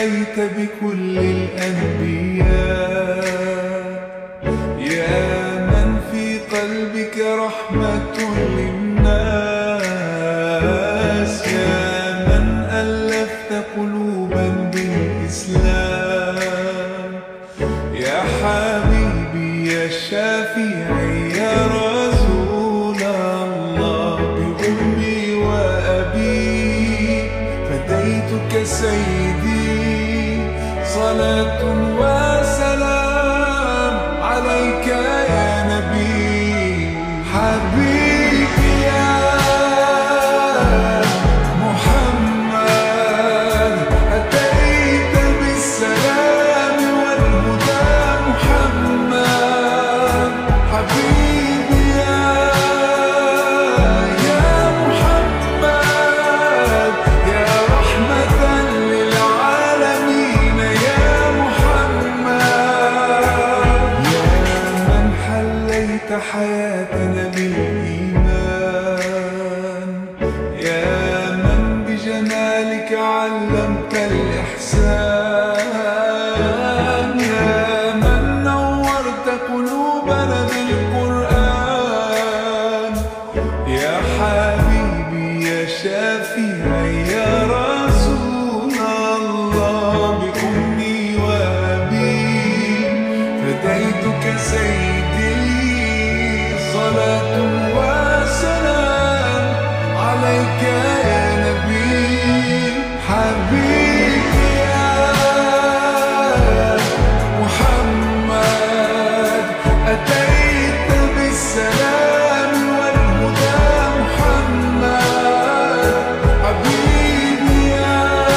حليت بكل الأنبياء، يا من في قلبك رحمة للناس، يا من ألفت قلوبا بالإسلام، يا حبيبي يا شافعي يا رسول الله، بأمي وأبي فديتك سيدي، صلاة وسلام عليك يا نبي. حبيبي يا محمد أتيت بالسلام والهدى محمد، حبيبي يا محمد يا رحمة للعالمين يا محمد، يا من حليت حياتنا بالإيمان، يا من بجمالك علمت الإحسان، يا من نورت قلوبنا بالقرآن، يا حبيبي يا شافعي يا رسول الله، بأمي وأبي فديتك سيدي، صلاة وسلام عليك يا نبي. حبيبي يا محمد أتيت بالسلام والهدى محمد، حبيبي يا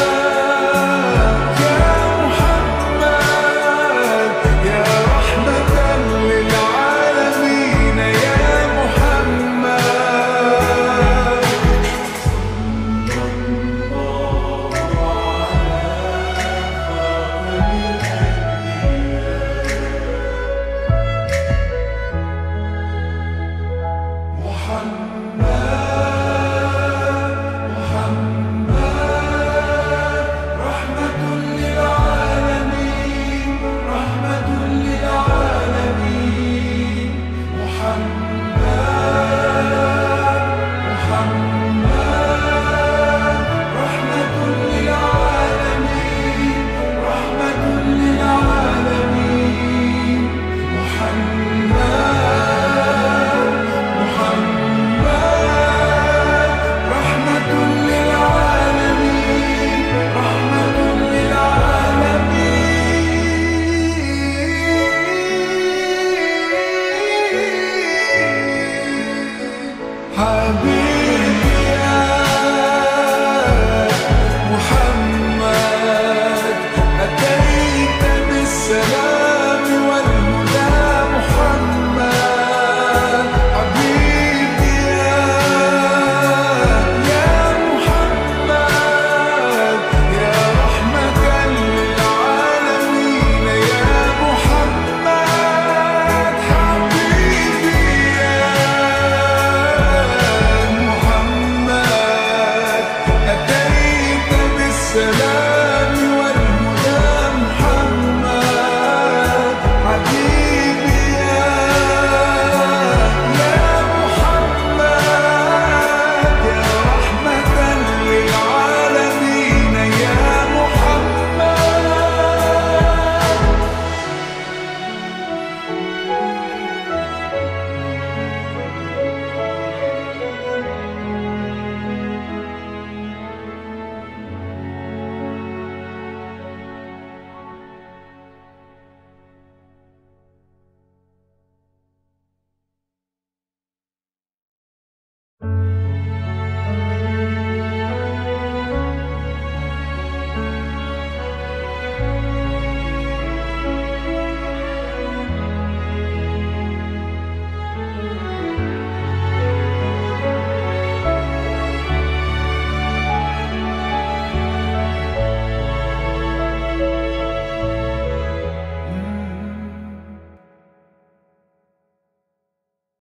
محمد يا رحمة للعالمين يا محمد. حبيبي